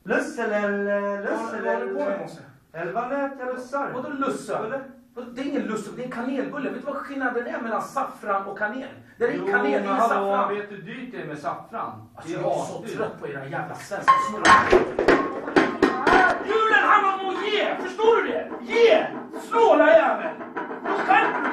Lussel eller... Elvanät eller lussar? Vadå lussar? Det är ingen lussel, det är kanelbulle. Vet du vad skillnaden är mellan saffran och kanel? Det är kanel, ingen saffran. Vet du dyrt det är med saffran? Alltså, jag är så trött på era jävla svenska snurrar. Julen handlar om att ge! Förstår du det? Ge! Snåla jävel! Skärp